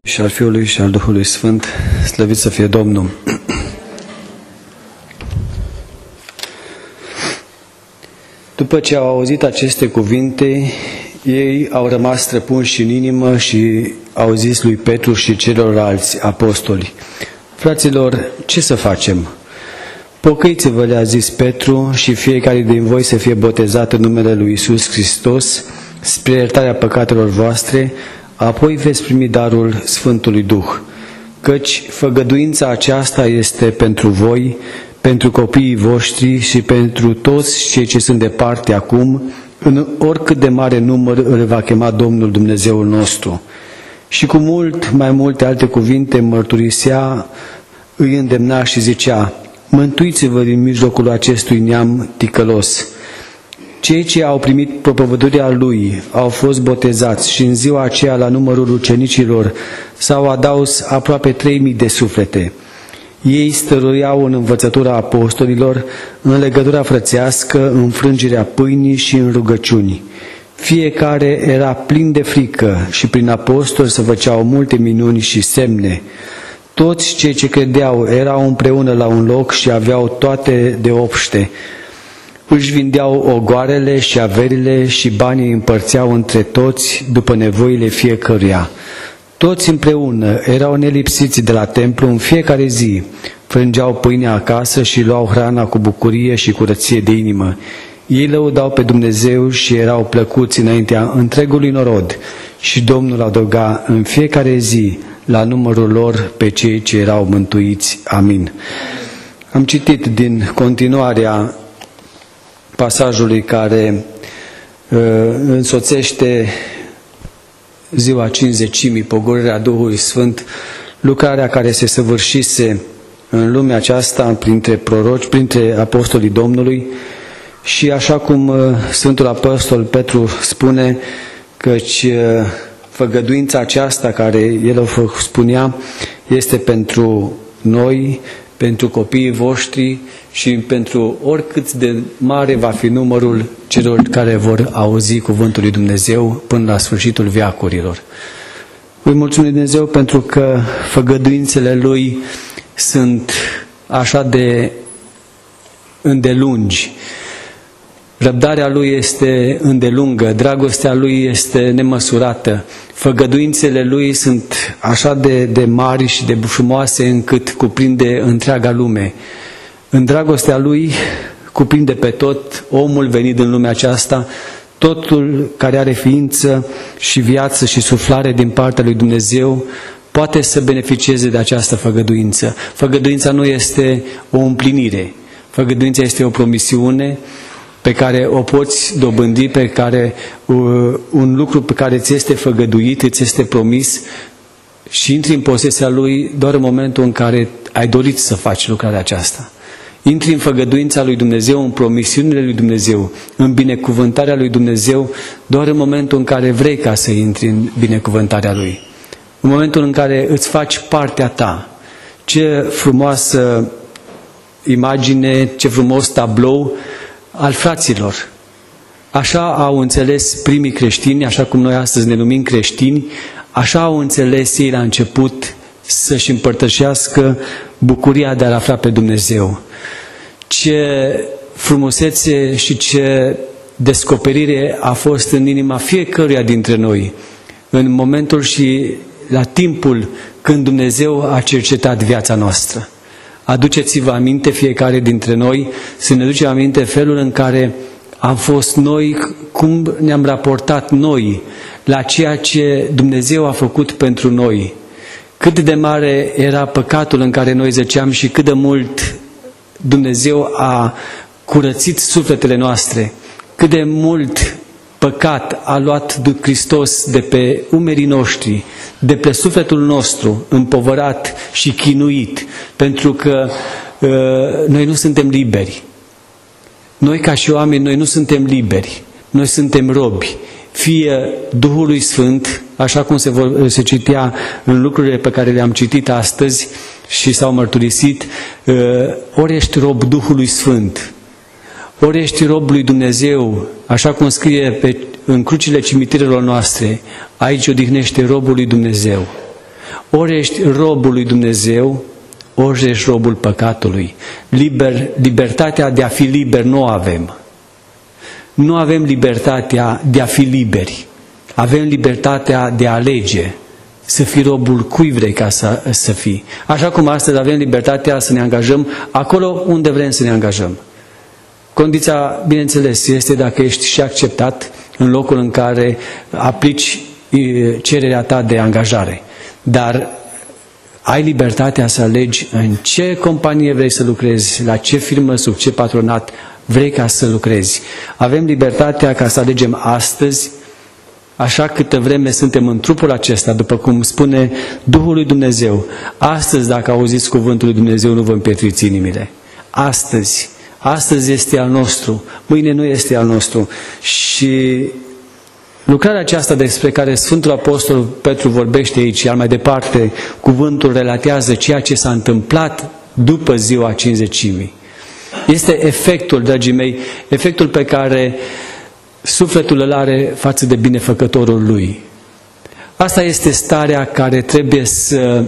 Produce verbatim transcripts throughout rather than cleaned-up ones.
și al Fiului și al Duhului Sfânt, slăvit să fie Domnul. După ce au auzit aceste cuvinte, ei au rămas străpunși în inimă și au zis lui Petru și celorlalți apostoli: fraților, ce să facem? Pocăiți-vă, le-a zis Petru, și fiecare din voi să fie botezat în numele lui Iisus Hristos spre iertarea păcatelor voastre, apoi veți primi darul Sfântului Duh. Căci făgăduința aceasta este pentru voi, pentru copiii voștri și pentru toți cei ce sunt departe acum, în oricât de mare număr îl va chema Domnul Dumnezeul nostru. Și cu mult mai multe alte cuvinte mărturisea, îi îndemna și zicea: mântuiți-vă din mijlocul acestui neam ticălos. Cei ce au primit propovăduirea lui au fost botezați și în ziua aceea la numărul ucenicilor s-au adaus aproape trei mii de suflete. Ei stăruiau în învățătura apostolilor, în legătura frățească, în frângerea pâinii și în rugăciuni. Fiecare era plin de frică și prin apostoli se făceau multe minuni și semne. Toți cei ce credeau erau împreună la un loc și aveau toate de obște. Își vindeau ogoarele și averile și banii împărțeau între toți după nevoile fiecăruia. Toți împreună erau nelipsiți de la templu în fiecare zi, frângeau pâinea acasă și luau hrana cu bucurie și curăție de inimă. Ei lăudau pe Dumnezeu și erau plăcuți înaintea întregului norod și Domnul adăuga în fiecare zi la numărul lor pe cei ce erau mântuiți. Amin. Am citit din continuarea pasajului care uh, însoțește ziua cincizecimii, pogorârea Duhului Sfânt, lucrarea care se săvârșise în lumea aceasta printre proroci, printre apostolii Domnului. Și așa cum uh, Sfântul Apostol Petru spune, căci uh, făgăduința aceasta care el o spunea este pentru noi, pentru copiii voștri și pentru oricât de mare va fi numărul celor care vor auzi cuvântul lui Dumnezeu până la sfârșitul veacurilor. Îi mulțumim Dumnezeu pentru că făgăduințele Lui sunt așa de îndelungi. Răbdarea Lui este îndelungă, dragostea Lui este nemăsurată, făgăduințele Lui sunt așa de, de mari și de frumoase încât cuprinde întreaga lume. În dragostea Lui cuprinde pe tot omul venit în lumea aceasta, totul care are ființă și viață și suflare din partea lui Dumnezeu poate să beneficieze de această făgăduință. Făgăduința nu este o împlinire, făgăduința este o promisiune pe care o poți dobândi, pe care uh, un lucru pe care ți este făgăduit, îți este promis și intri în posesia lui doar în momentul în care ai dorit să faci lucrarea aceasta. Intri în făgăduința lui Dumnezeu, în promisiunile lui Dumnezeu, în binecuvântarea lui Dumnezeu, doar în momentul în care vrei ca să intri în binecuvântarea lui. În momentul în care îți faci partea ta. Ce frumoasă imagine, ce frumos tablou al fraților. Așa au înțeles primii creștini, așa cum noi astăzi ne numim creștini, așa au înțeles ei la început să-și împărtășească bucuria de a afla pe Dumnezeu. Ce frumusețe și ce descoperire a fost în inima fiecăruia dintre noi, în momentul și la timpul când Dumnezeu a cercetat viața noastră. Aduceți-vă aminte fiecare dintre noi, să ne aducem aminte felul în care am fost noi, cum ne-am raportat noi la ceea ce Dumnezeu a făcut pentru noi. Cât de mare era păcatul în care noi zăceam și cât de mult Dumnezeu a curățit sufletele noastre, cât de mult păcat a luat Hristos de pe umerii noștri, de pe sufletul nostru, împovărat și chinuit, pentru că uh, noi nu suntem liberi. Noi ca și oameni, noi nu suntem liberi, noi suntem robi. Fie Duhului Sfânt, așa cum se, vor, se citea în lucrurile pe care le-am citit astăzi și s-au mărturisit, uh, ori ești rob Duhului Sfânt, ori ești rob lui Dumnezeu, așa cum scrie pe, în crucile cimitirelor noastre, aici odihnește robul lui Dumnezeu. Ori ești robul lui Dumnezeu, ori ești robul păcatului. Liber, libertatea de a fi liber nu o avem. Nu avem libertatea de a fi liberi. Avem libertatea de a alege să fii robul cui vrei ca să, să fii. Așa cum astăzi avem libertatea să ne angajăm acolo unde vrem să ne angajăm. Condiția, bineînțeles, este dacă ești și acceptat în locul în care aplici cererea ta de angajare. Dar ai libertatea să alegi în ce companie vrei să lucrezi, la ce firmă, sub ce patronat vrei ca să lucrezi. Avem libertatea ca să alegem astăzi, așa câtă vreme suntem în trupul acesta, după cum spune Duhul lui Dumnezeu. Astăzi, dacă auziți cuvântul lui Dumnezeu, nu vă împietriți inimile. Astăzi. Astăzi este al nostru, mâine nu este al nostru. Și lucrarea aceasta despre care Sfântul Apostol Petru vorbește aici, iar mai departe, cuvântul relatează ceea ce s-a întâmplat după ziua Cincizecimii. Este efectul, dragii mei, efectul pe care sufletul îl are față de binefăcătorul lui. Asta este starea care trebuie să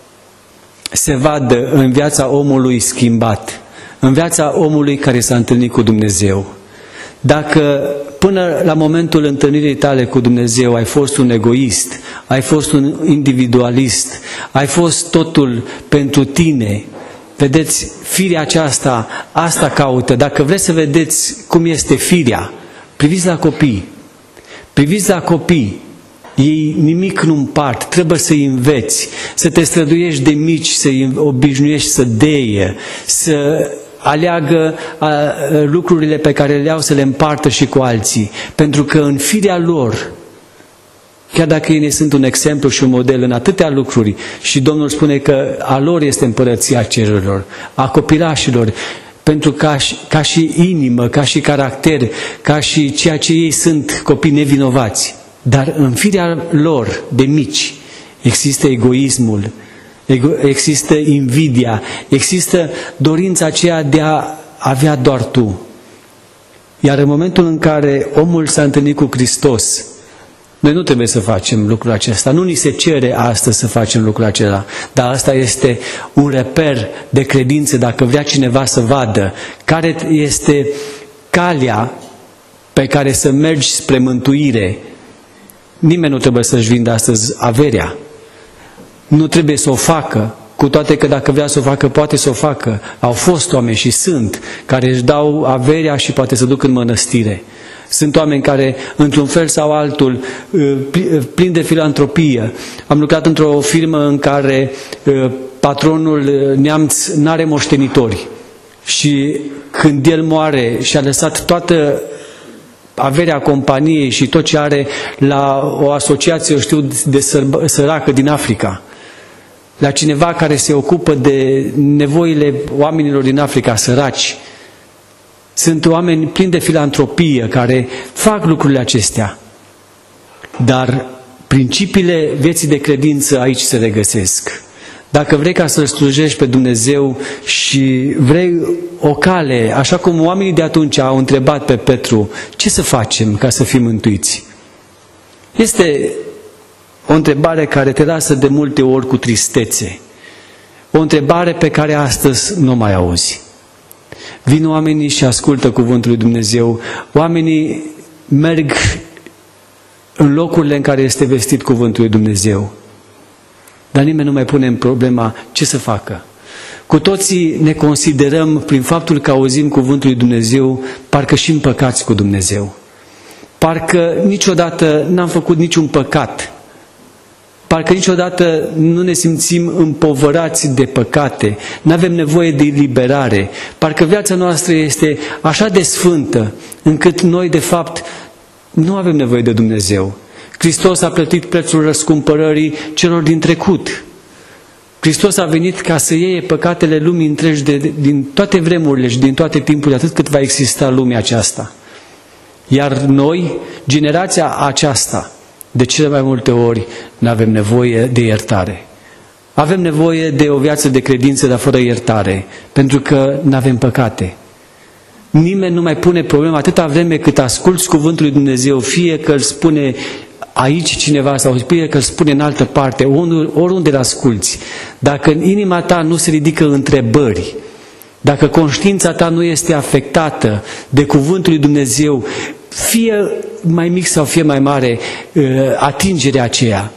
se vadă în viața omului schimbat, în viața omului care s-a întâlnit cu Dumnezeu. Dacă până la momentul întâlnirii tale cu Dumnezeu ai fost un egoist, ai fost un individualist, ai fost totul pentru tine, vedeți, firea aceasta, asta caută. Dacă vreți să vedeți cum este firea, priviți la copii. Priviți la copii. Ei nimic nu împart, trebuie să-i înveți, să te străduiești de mici, să-i obișnuiești să deie, să aleagă a, lucrurile pe care le au să le împartă și cu alții. Pentru că în firea lor, chiar dacă ei ne sunt un exemplu și un model în atâtea lucruri, și Domnul spune că a lor este împărăția cerurilor, a copilașilor, pentru ca, ca și inimă, ca și caracter, ca și ceea ce ei sunt, copii nevinovați. Dar în firea lor de mici există egoismul, există invidia, există dorința aceea de a avea doar tu. Iar în momentul în care omul s-a întâlnit cu Hristos, noi nu trebuie să facem lucrul acesta. Nu ni se cere astăzi să facem lucrul acela. Dar asta este un reper de credință, dacă vrea cineva să vadă care este calea pe care să mergi spre mântuire. Nimeni nu trebuie să-și vindă astăzi averea. Nu trebuie să o facă, cu toate că dacă vrea să o facă, poate să o facă. Au fost oameni și sunt care își dau averea și poate să duc în mănăstire. Sunt oameni care, într-un fel sau altul, plini de filantropie. Am lucrat într-o firmă în care patronul neamț n-are moștenitori. Și când el moare și a lăsat toată averea companiei și tot ce are la o asociație, eu știu, de săracă din Africa, la cineva care se ocupă de nevoile oamenilor din Africa, săraci. Sunt oameni plini de filantropie care fac lucrurile acestea. Dar principiile vieții de credință aici se regăsesc. Dacă vrei ca să-L slujești pe Dumnezeu și vrei o cale, așa cum oamenii de atunci au întrebat pe Petru, ce să facem ca să fim mântuiți? Este o întrebare care te lasă de multe ori cu tristețe. O întrebare pe care astăzi nu mai auzi. Vin oamenii și ascultă cuvântul lui Dumnezeu. Oamenii merg în locurile în care este vestit cuvântul lui Dumnezeu. Dar nimeni nu mai pune în problema ce să facă. Cu toții ne considerăm, prin faptul că auzim cuvântul lui Dumnezeu, parcă și împăcați cu Dumnezeu. Parcă niciodată n-am făcut niciun păcat. Parcă niciodată nu ne simțim împovărați de păcate, nu avem nevoie de eliberare. Parcă viața noastră este așa de sfântă, încât noi, de fapt, nu avem nevoie de Dumnezeu. Hristos a plătit prețul răscumpărării celor din trecut. Hristos a venit ca să iei păcatele lumii întregi de, din toate vremurile și din toate timpurile, atât cât va exista lumea aceasta. Iar noi, generația aceasta, de cele mai multe ori nu avem nevoie de iertare. Avem nevoie de o viață de credință, dar fără iertare, pentru că nu avem păcate. Nimeni nu mai pune problema atâta vreme cât asculți cuvântul lui Dumnezeu, fie că îl spune aici cineva sau spune că îl spune în altă parte, oriunde îl asculți, dacă în inima ta nu se ridică întrebări, dacă conștiința ta nu este afectată de cuvântul lui Dumnezeu, fie mai mic sau fie mai mare, atingerea aceea,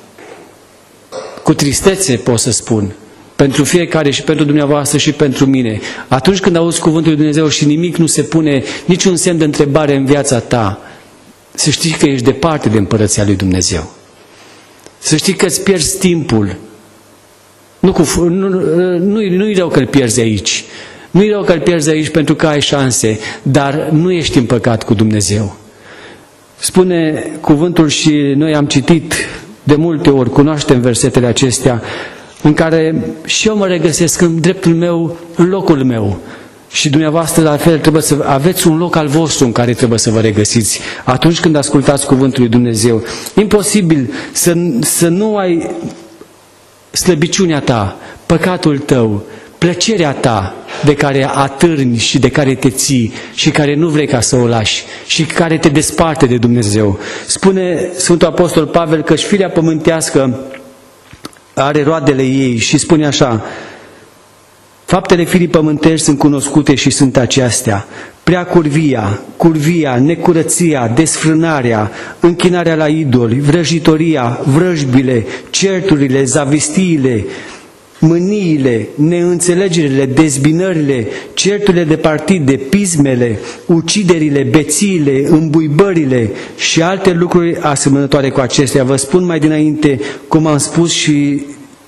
cu tristețe pot să spun, pentru fiecare și pentru dumneavoastră și pentru mine, atunci când auzi cuvântul lui Dumnezeu și nimic nu se pune, niciun semn de întrebare în viața ta, să știi că ești departe de împărăția lui Dumnezeu. Să știi că îți pierzi timpul. Nu, cu, nu, nu, nu-i rău că îl pierzi aici. Nu-i rău că îl pierzi aici pentru că ai șanse, dar nu ești în păcat cu Dumnezeu. Spune cuvântul și noi am citit de multe ori, cunoaștem versetele acestea, în care și eu mă regăsesc în dreptul meu, în locul meu. Și dumneavoastră, la fel, trebuie să aveți un loc al vostru în care trebuie să vă regăsiți atunci când ascultați cuvântul lui Dumnezeu. Imposibil să, să nu ai slăbiciunea ta, păcatul tău, plăcerea ta de care atârni și de care te ții și care nu vrei ca să o lași și care te desparte de Dumnezeu. Spune Sfântul Apostol Pavel că și firea pământească are roadele ei și spune așa: faptele firii pământești sunt cunoscute și sunt acestea: prea curvia, curvia, necurăția, desfrânarea, închinarea la idoli, vrăjitoria, vrăjbile, certurile, zavistiile, mâniile, neînțelegerile, dezbinările, certurile de partide, pismele, uciderile, bețiile, îmbuibările și alte lucruri asemănătoare cu acestea. Vă spun mai dinainte, cum am spus și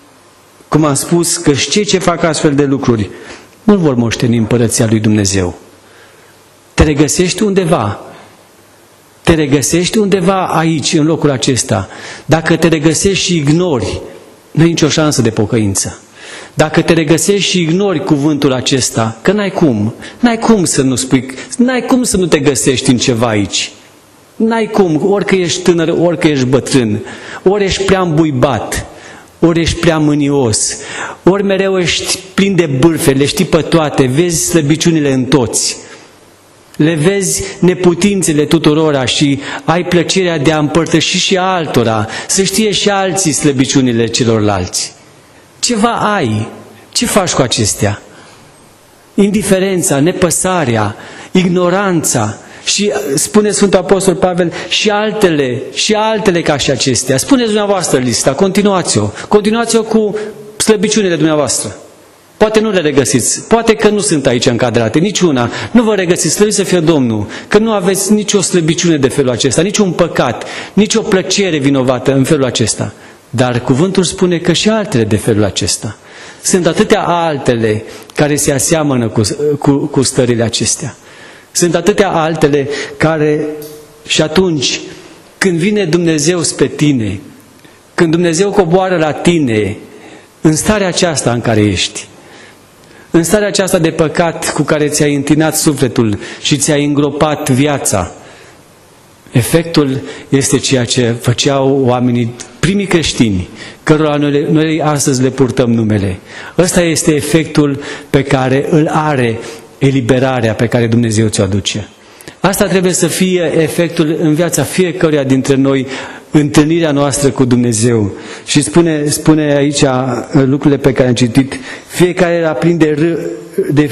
cum am spus, că și cei ce fac astfel de lucruri nu vor moșteni împărăția lui Dumnezeu. Te regăsești undeva. Te regăsești undeva aici, în locul acesta. Dacă te regăsești și ignori, nu ai nicio șansă de pocăință. Dacă te regăsești și ignori cuvântul acesta, că n-ai cum, n-ai cum să nu spui, n-ai cum să nu te găsești în ceva aici. N-ai cum, orică ești tânăr, orică ești bătrân, ori ești prea îmbuibat, ori ești prea mânios, ori mereu ești plin de bârfe, le știi pe toate, vezi slăbiciunile în toți, le vezi neputințele tuturora și ai plăcerea de a împărtăși și altora, să știe și alții slăbiciunile celorlalți. Ceva ai, ce faci cu acestea? Indiferența, nepăsarea, ignoranța și, spune Sfântul Apostol Pavel, și altele, și altele ca și acestea. Spuneți dumneavoastră lista, continuați-o, continuați-o cu slăbiciunile dumneavoastră. Poate nu le regăsiți, poate că nu sunt aici încadrate, niciuna. Nu vă regăsiți, slăvit să fie Domnul, că nu aveți nicio slăbiciune de felul acesta, niciun păcat, nicio plăcere vinovată în felul acesta. Dar cuvântul spune că și altele de felul acesta. Sunt atâtea altele care se aseamănă cu, cu, cu stările acestea. Sunt atâtea altele care, și atunci, când vine Dumnezeu spre tine, când Dumnezeu coboară la tine, în starea aceasta în care ești, în starea aceasta de păcat cu care ți-ai întinat sufletul și ți-ai îngropat viața, efectul este ceea ce făceau oamenii, primii creștini, cărora noi, noi astăzi le purtăm numele. Ăsta este efectul pe care îl are eliberarea pe care Dumnezeu ți-o aduce. Asta trebuie să fie efectul în viața fiecăruia dintre noi, întâlnirea noastră cu Dumnezeu. Și spune, spune aici lucrurile pe care am citit. Fiecare era plin de, râ, de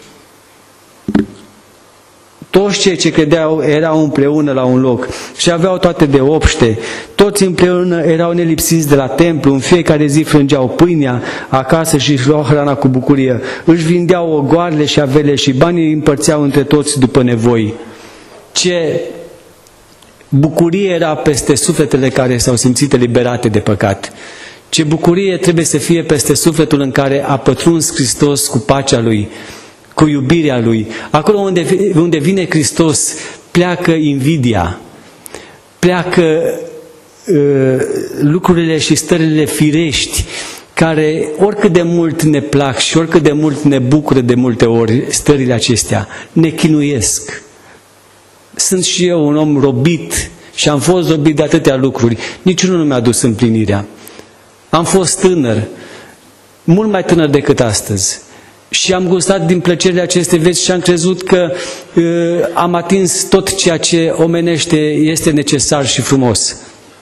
toți cei ce credeau erau împreună la un loc și aveau toate de obște. Toți împreună erau nelipsiți de la templu, în fiecare zi frângeau pâinea acasă și își luau hrana cu bucurie. Își vindeau ogoarele și avele și banii îi împărțeau între toți după nevoi. Ce bucurie era peste sufletele care s-au simțit eliberate de păcat. Ce bucurie trebuie să fie peste sufletul în care a pătruns Hristos cu pacea Lui, cu iubirea Lui. Acolo unde, unde vine Hristos, pleacă invidia, pleacă uh, lucrurile și stările firești, care oricât de mult ne plac și oricât de mult ne bucură de multe ori stările acestea, ne chinuiesc. Sunt și eu un om robit și am fost robit de atâtea lucruri. Niciunul nu mi-a dus împlinirea. Am fost tânăr, mult mai tânăr decât astăzi. Și am gustat din plăcerile acestei vieți și am crezut că uh, am atins tot ceea ce omenește este necesar și frumos.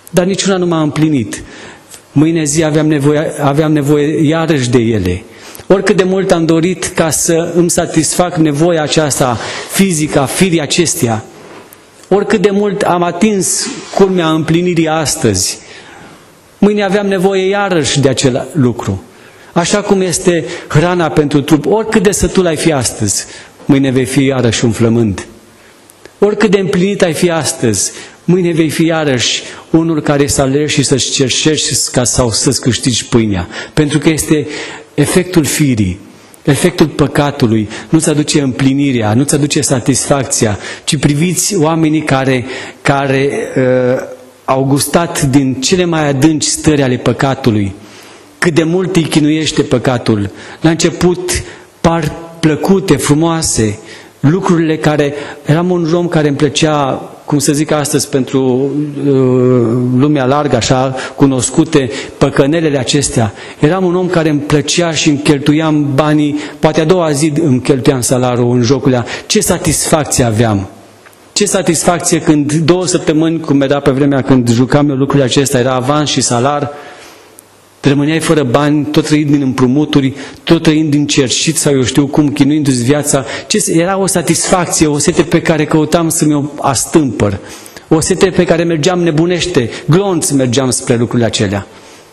dar niciuna nu m-a împlinit. Mâine zi aveam nevoie, aveam nevoie iarăși de ele. Oricât de mult am dorit ca să îmi satisfac nevoia aceasta fizică, a firii acesteia, oricât de mult am atins culmea împlinirii astăzi, mâine aveam nevoie iarăși de acel lucru. Așa cum este hrana pentru trup, oricât de sătul ai fi astăzi, mâine vei fi iarăși un flămând. Oricât de împlinit ai fi astăzi, mâine vei fi iarăși unul care să alergi și să-și cerșești ca sau să-ți câștigi pâinea. Pentru că este efectul firii, efectul păcatului, nu-ți aduce împlinirea, nu-ți aduce satisfacția, ci priviți oamenii care, care uh, au gustat din cele mai adânci stări ale păcatului, cât de mult îi chinuiește păcatul. La început par plăcute, frumoase, lucrurile care... Eram un om care îmi plăcea, cum să zic astăzi pentru uh, lumea largă, așa, cunoscute, păcănelele acestea. Eram un om care îmi plăcea și îmi cheltuiam banii, poate a doua zi îmi cheltuiam salariul în jocurile. Ce satisfacție aveam! Ce satisfacție când două săptămâni, cum era pe vremea când jucam eu lucrurile acestea, era avans și salar, rămâneai fără bani, tot trăind din împrumuturi, tot trăind din cerșit sau eu știu cum, chinuindu-ți viața. Ce, era o satisfacție, o sete pe care căutam să mi-o astâmpăr. O sete pe care mergeam nebunește, glonț mergeam spre lucrurile acelea.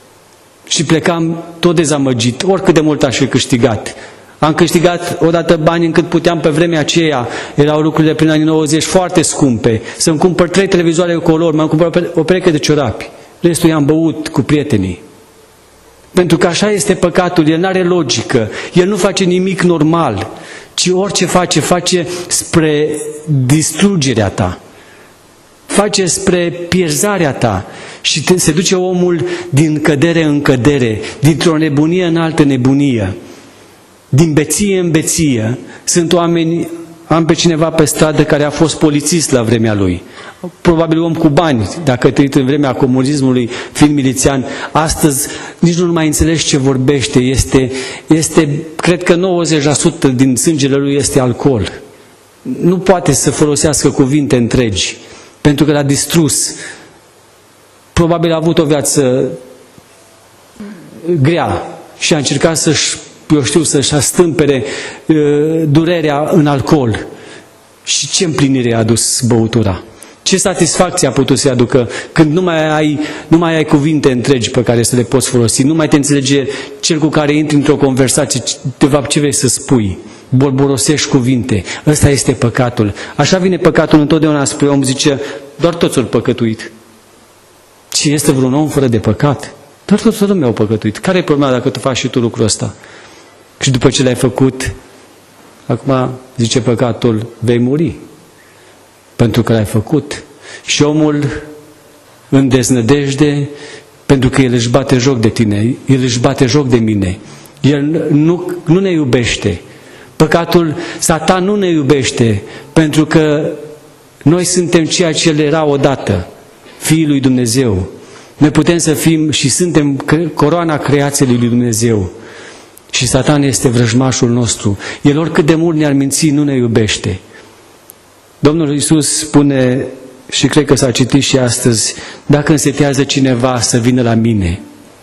Și plecam tot dezamăgit, oricât de mult aș fi câștigat. Am câștigat odată bani încât puteam pe vremea aceea, erau lucrurile prin anii nouăzeci foarte scumpe, să-mi cumpăr trei televizoare cu color, m-am cumpărat o pereche de ciorapi. Restul i-am băut cu prietenii. Pentru că așa este păcatul, el nu are logică, el nu face nimic normal, ci orice face, face spre distrugerea ta, face spre pierzarea ta și te, se duce omul din cădere în cădere, dintr-o nebunie în altă nebunie, din beție în beție. Sunt oameni, am pe cineva pe stradă care a fost polițist la vremea lui, probabil om cu bani, dacă te uiți în vremea comunismului, fiind milițian, astăzi nici nu mai înțelegi ce vorbește, este, este, cred că nouăzeci la sută din sângele lui este alcool. Nu poate să folosească cuvinte întregi, pentru că l-a distrus. Probabil a avut o viață grea și a încercat să-și, eu știu, să-și astâmpere uh, durerea în alcool. Și ce împlinire a adus băutura? Ce satisfacție a putut să-i aducă când nu mai, ai, nu mai ai cuvinte întregi pe care să le poți folosi, nu mai te înțelege cel cu care intri într-o conversație, de fapt ce vrei să spui, bolborosești cuvinte. Ăsta este păcatul. Așa vine păcatul întotdeauna spre om, zice, doar toți au păcătuit. Și este vreun om fără de păcat? Doar toți lumea au păcătuit. Care e problema dacă tu faci și tu lucrul ăsta? Și după ce l-ai făcut, acum zice păcatul, vei muri. Pentru că l-ai făcut. Și omul în deznădejde, pentru că el își bate joc de tine, el își bate joc de mine. El nu, nu ne iubește. Păcatul, Satan nu ne iubește, pentru că noi suntem ceea ce el era odată, Fiii lui Dumnezeu. Noi putem să fim și suntem coroana creației lui Dumnezeu. Și Satan este vrăjmașul nostru. El oricât de mult ne-ar minți, nu ne iubește. Domnul Iisus spune, și cred că s-a citit și astăzi, dacă însetează cineva să vină la mine.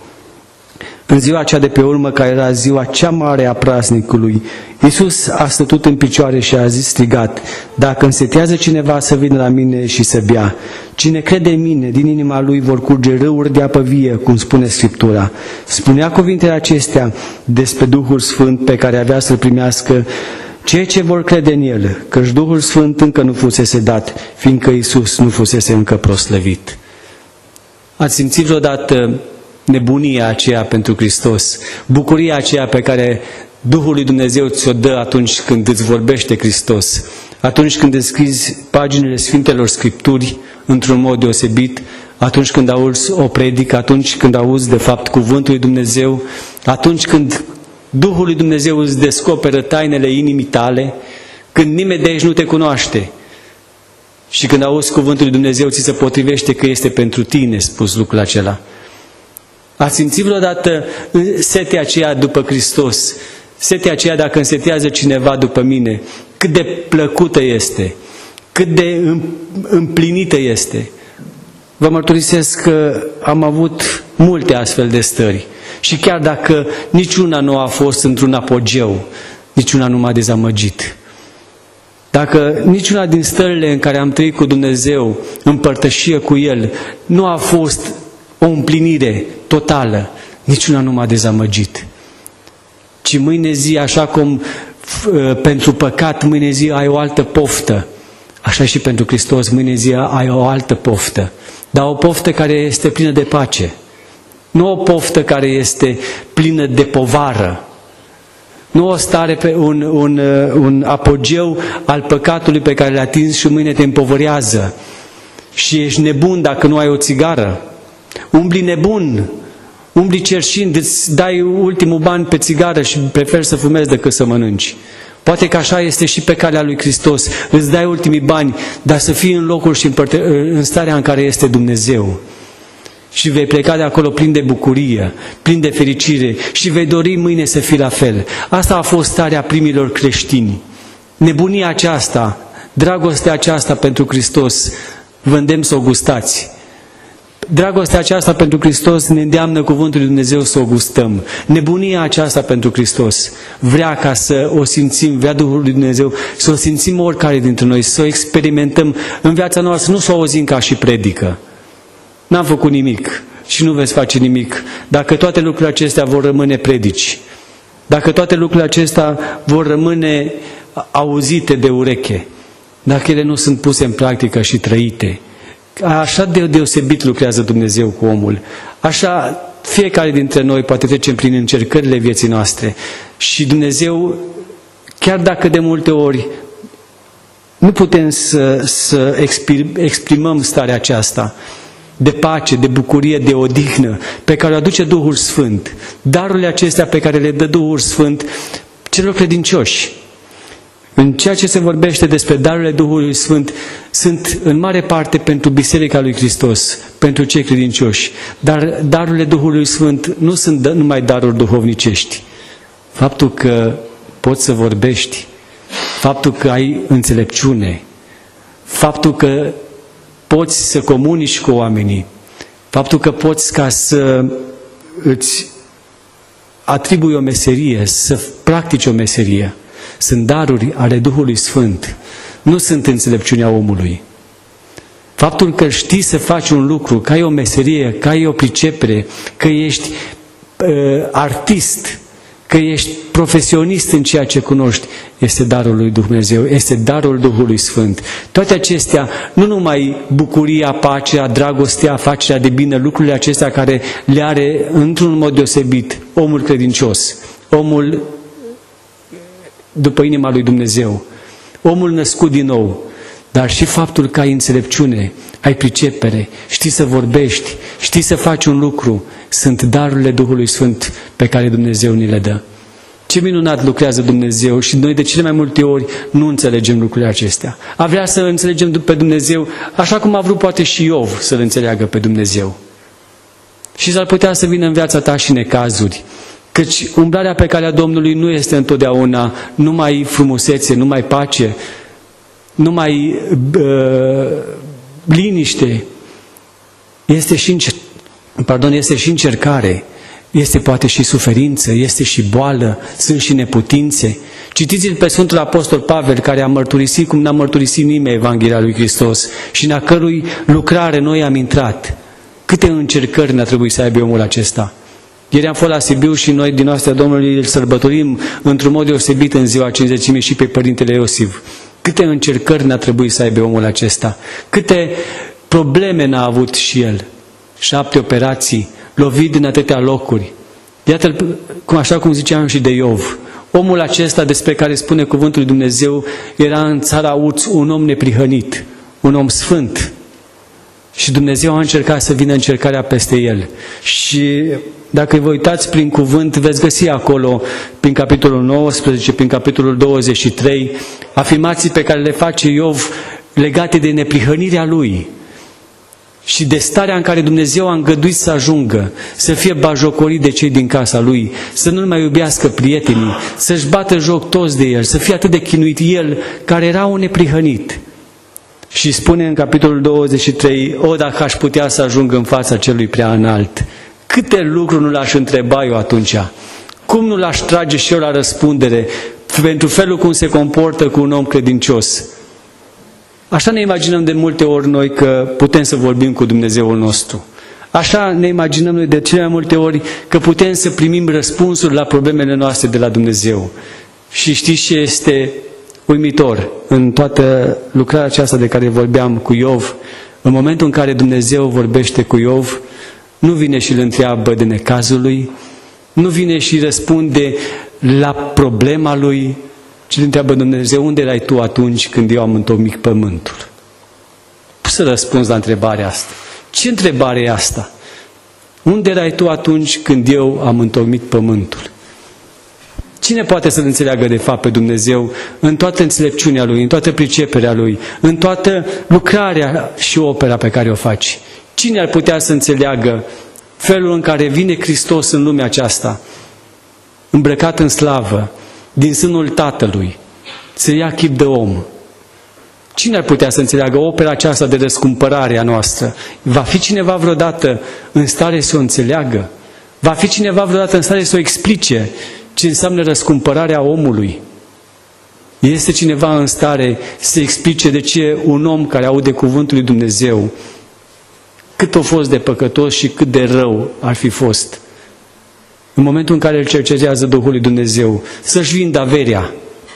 În ziua aceea de pe urmă, care era ziua cea mare a praznicului, Iisus a stătut în picioare și a zis strigat, dacă însetează cineva să vină la mine și să bea, cine crede în mine, din inima lui vor curge râuri de apă vie, cum spune Scriptura. Spunea cuvintele acestea despre Duhul Sfânt pe care avea să-l primească cei ce vor crede în El, căci Duhul Sfânt încă nu fusese dat, fiindcă Iisus nu fusese încă proslăvit. Ați simțit vreodată nebunia aceea pentru Hristos, bucuria aceea pe care Duhul lui Dumnezeu ți-o dă atunci când îți vorbește Hristos, atunci când deschizi paginile Sfintelor Scripturi într-un mod deosebit, atunci când auzi o predică, atunci când auzi de fapt cuvântul lui Dumnezeu, atunci când Duhul lui Dumnezeu îți descoperă tainele inimii tale, când nimeni de aici nu te cunoaște și când auzi cuvântul lui Dumnezeu ți se potrivește că este pentru tine spus lucrul acela. Ați simțit vreodată setea aceea după Hristos, setea aceea dacă însetează cineva după mine, cât de plăcută este, cât de împlinită este. Vă mărturisesc că am avut multe astfel de stări și chiar dacă niciuna nu a fost într-un apogeu, niciuna nu m-a dezamăgit. Dacă niciuna din stările în care am trăit cu Dumnezeu, în părtășie cu El, nu a fost o împlinire totală, niciuna nu m-a dezamăgit. Ci mâine zi, așa cum pentru păcat, mâine zi ai o altă poftă, așa și pentru Hristos, mâine zi ai o altă poftă. Dar o poftă care este plină de pace. Nu o poftă care este plină de povară. Nu o stare pe un, un, un apogeu al păcatului pe care l-ai atins și mâine te împovărează. Și ești nebun dacă nu ai o țigară. Umbli nebun, umbli cerșind, îți dai ultimul ban pe țigară și preferi să fumezi decât să mănânci. Poate că așa este și pe calea lui Hristos. Îți dai ultimii bani, dar să fii în locul și în, părte- în starea în care este Dumnezeu. Și vei pleca de acolo plin de bucurie, plin de fericire și vei dori mâine să fii la fel. Asta a fost starea primilor creștini. Nebunia aceasta, dragostea aceasta pentru Hristos, vă îndemn să o gustați. Dragostea aceasta pentru Hristos ne îndeamnă cuvântul lui Dumnezeu să o gustăm. Nebunia aceasta pentru Hristos vrea ca să o simțim, vrea Duhul lui Dumnezeu să o simțim oricare dintre noi, să o experimentăm în viața noastră, nu să o auzim ca și predică. N-am făcut nimic și nu veți face nimic dacă toate lucrurile acestea vor rămâne predici. Dacă toate lucrurile acestea vor rămâne auzite de ureche. Dacă ele nu sunt puse în practică și trăite. Așa de deosebit lucrează Dumnezeu cu omul. Așa fiecare dintre noi poate trecem prin încercările vieții noastre. Și Dumnezeu, chiar dacă de multe ori nu putem să, să exprimăm starea aceasta de pace, de bucurie, de odihnă, pe care o aduce Duhul Sfânt, darurile acestea pe care le dă Duhul Sfânt celor credincioși. În ceea ce se vorbește despre darurile Duhului Sfânt, sunt în mare parte pentru Biserica lui Hristos, pentru cei credincioși. Dar darurile Duhului Sfânt nu sunt numai daruri duhovnicești. Faptul că poți să vorbești, faptul că ai înțelepciune, faptul că poți să comunici cu oamenii, faptul că poți ca să îți atribui o meserie, să practici o meserie, sunt daruri ale Duhului Sfânt, nu sunt înțelepciunea omului. Faptul că știi să faci un lucru, că ai o meserie, că ai o pricepere, că ești uh, artist, că ești profesionist în ceea ce cunoști, este darul lui Dumnezeu, este darul Duhului Sfânt. Toate acestea, nu numai bucuria, pacea, dragostea, facerea de bine, lucrurile acestea care le are într-un mod deosebit omul credincios, omul după inima lui Dumnezeu, omul născut din nou, dar și faptul că ai înțelepciune, ai pricepere, știi să vorbești, știi să faci un lucru, sunt darurile Duhului Sfânt pe care Dumnezeu ni le dă. Ce minunat lucrează Dumnezeu și noi de cele mai multe ori nu înțelegem lucrurile acestea. A vrea să înțelegem pe Dumnezeu așa cum a vrut poate și Iov să-L înțeleagă pe Dumnezeu. Și s-ar putea să vină în viața ta și necazuri. Căci umblarea pe calea Domnului nu este întotdeauna numai frumusețe, numai pace, numai uh, liniște. Este și, pardon, este și încercare, este poate și suferință, este și boală, sunt și neputințe. Citiți-l pe Sfântul Apostol Pavel, care a mărturisit cum n-a mărturisit nimeni Evanghelia lui Hristos și în a cărui lucrare noi am intrat. Câte încercări ne-a trebuit să aibă omul acesta? Ieri am fost la Sibiu și noi din noastră Domnului îl sărbătorim într-un mod deosebit în ziua cincizecimii și pe Părintele Iosif. Câte încercări ne-a trebuit să aibă omul acesta? Câte probleme n-a avut și el? Șapte operații, lovit din atâtea locuri. Iată-l, cum, așa cum ziceam și de Iov. Omul acesta despre care spune cuvântul lui Dumnezeu era în țara Uț un om neprihănit, un om sfânt. Și Dumnezeu a încercat să vină încercarea peste el. Și dacă vă uitați prin cuvânt, veți găsi acolo, prin capitolul nouăsprezece, prin capitolul douăzeci și trei, afirmații pe care le face Iov legate de neprihănirea lui și de starea în care Dumnezeu a îngăduit să ajungă, să fie bajocorit de cei din casa lui, să nu mai iubească prietenii, să-și bată joc toți de el, să fie atât de chinuit el, care era un neprihănit. Și spune în capitolul douăzeci și trei, o, dacă aș putea să ajung în fața celui prea înalt, câte lucruri nu l-aș întreba eu atunci? Cum nu l-aș trage și eu la răspundere pentru felul cum se comportă cu un om credincios? Așa ne imaginăm de multe ori noi că putem să vorbim cu Dumnezeul nostru. Așa ne imaginăm noi de cele mai multe ori că putem să primim răspunsuri la problemele noastre de la Dumnezeu. Și știți ce este uimitor în toată lucrarea aceasta de care vorbeam cu Iov? În momentul în care Dumnezeu vorbește cu Iov, nu vine și îl întreabă de necazul lui, nu vine și răspunde la problema lui, ci îl întreabă Dumnezeu, unde erai tu atunci când eu am întocmit pământul? Poți să răspunzi la întrebarea asta. Ce întrebare e asta? Unde erai tu atunci când eu am întocmit pământul? Cine poate să-L înțeleagă de fapt pe Dumnezeu în toată înțelepciunea Lui, în toată priceperea Lui, în toată lucrarea și opera pe care o faci? Cine ar putea să înțeleagă felul în care vine Hristos în lumea aceasta, îmbrăcat în slavă, din sânul Tatălui, să ia chip de om? Cine ar putea să înțeleagă opera aceasta de răscumpărare a noastră? Va fi cineva vreodată în stare să o înțeleagă? Va fi cineva vreodată în stare să o explice ce înseamnă răscumpărarea omului? Este cineva în stare să explice de ce un om care aude cuvântul lui Dumnezeu, cât a fost de păcătos și cât de rău ar fi fost, în momentul în care îl cercetează Duhul lui Dumnezeu, să-și vindă averea,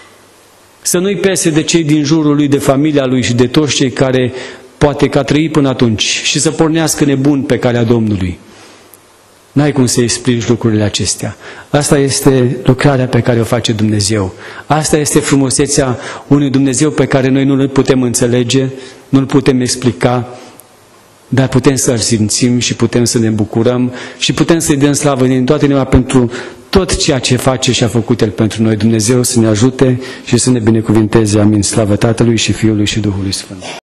să nu-i pese de cei din jurul lui, de familia lui și de toți cei care poate că a trăit până atunci și să pornească nebun pe calea Domnului? N-ai cum să explici lucrurile acestea. Asta este lucrarea pe care o face Dumnezeu. Asta este frumusețea unui Dumnezeu pe care noi nu-L putem înțelege, nu-L putem explica, dar putem să-L simțim și putem să ne bucurăm și putem să-i dăm slavă din toată inima pentru tot ceea ce face și a făcut El pentru noi. Dumnezeu să ne ajute și să ne binecuvinteze. Amin. Slavă Tatălui și Fiului și Duhului Sfânt.